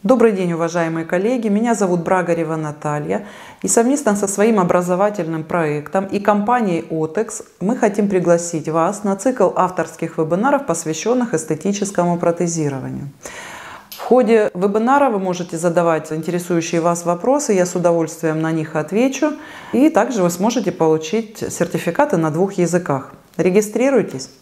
Добрый день, уважаемые коллеги! Меня зовут Брагарева Наталья. И совместно со своим образовательным проектом и компанией OTEX мы хотим пригласить вас на цикл авторских вебинаров, посвященных эстетическому протезированию. В ходе вебинара вы можете задавать интересующие вас вопросы, я с удовольствием на них отвечу. И также вы сможете получить сертификаты на 2 языках. Регистрируйтесь!